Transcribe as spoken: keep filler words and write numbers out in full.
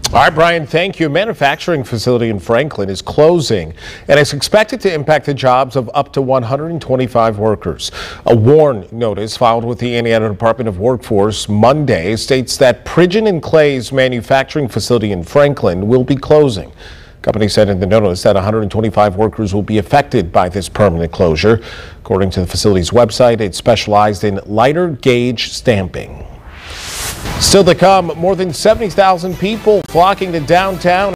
All right, Brian, thank you. A manufacturing facility in Franklin is closing, and it's expected to impact the jobs of up to one hundred twenty-five workers. A warn notice filed with the Indiana Department of Workforce Monday states that Pridgeon and Clay's manufacturing facility in Franklin will be closing. The company said in the notice that one hundred twenty-five workers will be affected by this permanent closure. According to the facility's website, it specialized in lighter gauge stamping. Still to come, more than seventy thousand people flocking to downtown